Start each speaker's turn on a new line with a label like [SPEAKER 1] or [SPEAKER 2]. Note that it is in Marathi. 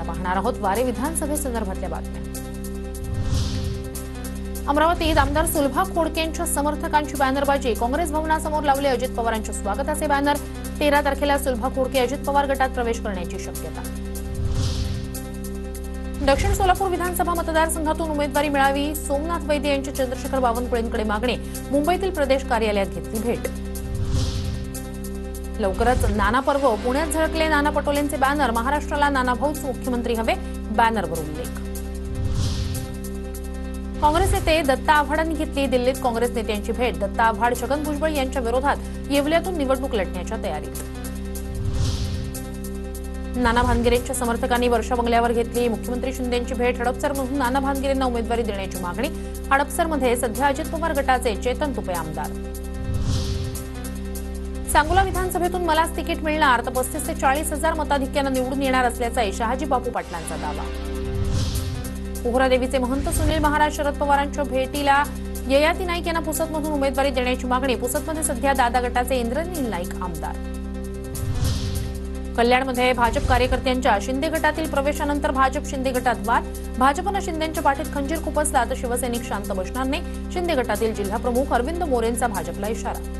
[SPEAKER 1] पाहणार आहोत वारे विधानसभेसंदर्भातल्या बातम्या। अमरावतीत आमदार सुलभा खोडकेंच्या समर्थकांची बॅनरबाजी, काँग्रेस भवनासमोर लावले अजित पवारांच्या स्वागताचे बॅनर। 13 तारखेला सुलभा खोडके अजित पवार गटात प्रवेश करण्याची शक्यता। दक्षिण सोलापूर विधानसभा मतदारसंघातून उमेदवारी मिळावी, सोमनाथ वैद्य यांची चंद्रशेखर बावनकुळेंकडे मागणी, मुंबईतील प्रदेश कार्यालयात घेतली भेट। लवकरच नाना पर्व, पुण्यात झळकले नाना पटोलेंचे बॅनर, महाराष्ट्राला नानाभाऊच मुख्यमंत्री हवे, बॅनरवर उल्लेख। काँग्रेस नेते दत्ता आव्हाडांनी घेतली दिल्लीत काँग्रेस नेत्यांची भेट, दत्ता आव्हाड छगन भुजबळ यांच्या विरोधात येवल्यातून निवडणूक लढण्याच्या तयारीत। नाना भानगिरेंच्या समर्थकांनी वर्षा बंगल्यावर घेतली मुख्यमंत्री शिंदेंची भेट, हडपसरमधून नाना भानगिरेंना उमेदवारी देण्याची मागणी। हडपसरमध्ये सध्या अजित पवार गटाचे चेतन तुपे आमदार। सांगोला विधानसभेतून मलाच तिकीट मिळणार तर 35 ते 40 हजार मताधिक्यानं निवडून येणार असल्याचा शहाजी बापू पाटलांचा दावा। पोहरादेवीचे महंत सुनील महाराज शरद पवारांच्या भेटीला ययाती नाईक यांना पुसदमधून उमेदवारी देण्याची मागणी। पुसदमध्ये सध्या दादा गटाचे इंद्रनील नाईक आमदार। कल्याणमध्ये भाजप कार्यकर्त्यांच्या शिंदे गटातील प्रवेशानंतर भाजप शिंदे गटात वाद, भाजपनं शिंदेंच्या पाठीत खंजीर खुपसला तर शिवसैनिक शांत बसणार नाही, शिंदे गटातील जिल्हा प्रमुख अरविंद मोरेंचा भाजपला इशारा।